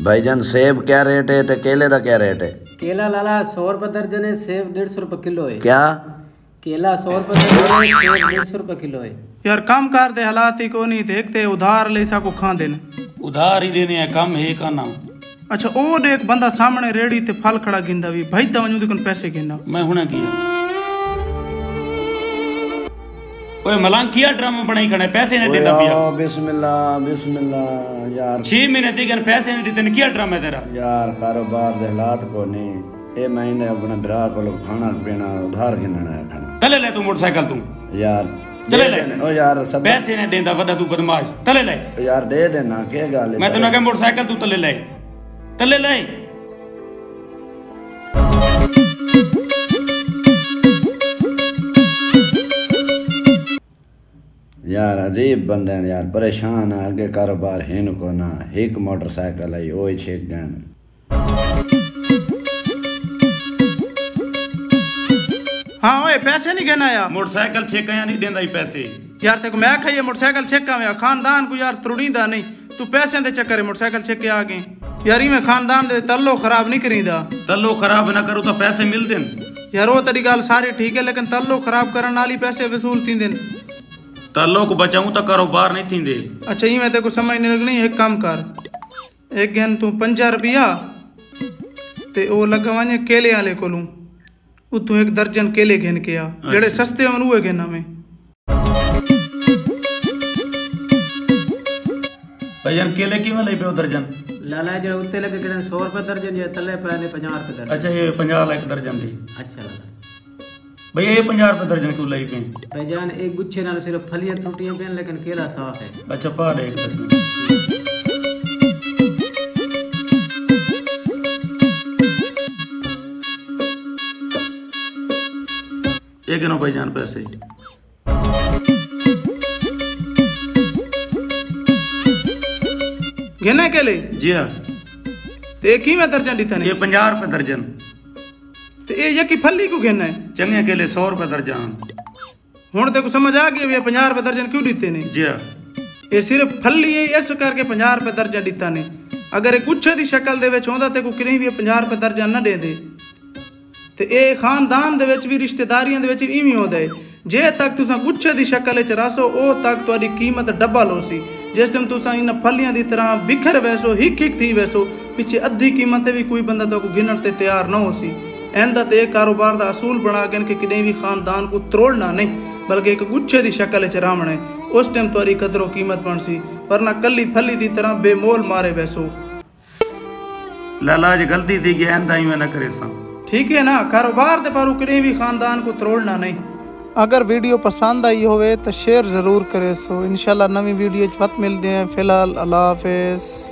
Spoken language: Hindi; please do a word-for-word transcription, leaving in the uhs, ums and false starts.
भाईजान सेब क्या रेट है तो केले का क्या रेट है? केला लाला सौ रुपये दर्जन है, सेब डेढ़ सौ रुपये किलो है। क्या? केला सौ रुपये दर्जन है, सेब डेढ़ सौ रुपये किलो है। यार काम कर दे हालात ही को नहीं देखते उधार ले सा को खा देने उधार ही देने है कम है का ना। अच्छा ओ देख बंदा सामने रेड़ी ते फल खड़ा गिंदा भी भाई तवनु देखन पैसे गिनना मैं हुने किया ओए मलांग किया ड्रामा बनाई खड़े पैसे नहीं देता पिया। बिस्मिल्लाह बिस्मिल्लाह यार छह महीने तक पैसे नहीं देते किया ड्रामा तेरा यार कारोबार दे हालात को नहीं ए महीने अपने बिरा को खाना पीना उधार गिनना है खाना तले ले तू मोटरसाइकिल तू यार तले ले ओ यार सब पैसे नहीं देता वड्डा तू बदमाश तले ले यार दे देना के गल मैं तने कह मोटरसाइकिल तू तले ले तले ले यार अजीब बंदे हैं यार परेशान है आगे कारोबार है को ना एक मोटरसाइकिल आई ओ छेक गन हाँ ओए पैसे नहीं गिना यार मोटरसाइकिल छेका या नहीं देंदा ही पैसे यार तेको मैं खाइए मोटरसाइकिल छेका में खानदान को यार त्रुड़ीदा नहीं तू पैसे दे चक्कर है मोटरसाइकिल छेक के आ गए यार मैं खानदान दे तल्लो खराब नहीं करीदा तल्लो खराब ना करूँ तो पैसे मिलते यार वो तेरी गल सारी ठीक है लेकिन तल्लो खराब करने वाली पैसे वसूल थी दिन तल्लो को बचाऊं तो कारोबार नहीं थी दे। अच्छा ये मैं तेको समझ नहीं लगनी एक काम कर एक गहन तू पंजा रुपया ते वो लगा वने केले वाले को लूं तू एक दर्जन केले घेन के आ जेड़े सस्ते होन उहे घेना में भैया केले किवें लई पे दर्जन लाला जो उत्ते लगे किड़न सौ रुपये दर्जन ये तले पे ने पचास रुपये दर्जन। अच्छा ये पचास लाख दर्जन दी। अच्छा लाला भैया ये पचास रुपये दर्जन क्यों लाई पे भाईजान एक गुच्छे नाल सिर्फ फलियां त्रुटियां पे लेकिन केला साफ है। अच्छा पा दे एक दर्जन ये गिनो भाईजान पैसे घेने केले जी हाँ ते की में दर्जन दीता ने ये पचास रुपये दर्जन ते ये यकी फली को घेना है चंगे केले सौ रुपये दर्जन हुण तेको समझ आ गई ये पचास रुपये दर्जन क्यों दीते ने जी हाँ ये सिर्फ फली है इस करके पचास रुपये दर्जन दीता ने अगर एक गुच्छे दी शक्ल दे विच होंदा ते को किरें भी पचास रुपये दर्जन ना दे दे ते ए खानदान दे विच भी रिश्तेदारियां दे विच इवें होंदा है जे तक तुसा गुच्छे दी शक्ल विच रसो ओ तक तुहाडी कीमत डबल होसी जिस टाइम तुसा इन फलियां दी तरह बिखर वैसो हिक हिक थी वैसो पिछे अद्धी कीमत भी कोई बंदा तो गिनण ते तैयार ना होसी एंदा ते कारोबार दा असूल बना के कि किडें भी खानदान को त्रोड़ना नहीं बल्कि एक गुच्छे दी शक्ल च रावण है उस टाइम तुहारी कदरो कीमत बनसी वरना कली फली दी तरह बेमोल मारे वैसो लाला जी गलती थी कि एंदा ही मैं न करे सा ठीक है ना कारोबार दे पर किडें भी खानदान को त्रोड़ना नहीं। अगर वीडियो पसंद आई होवे तो शेयर ज़रूर करे सो इंशाल्लाह नवी वीडियो वक्त मिलते हैं। फिलहाल अल्लाह हाफिज़।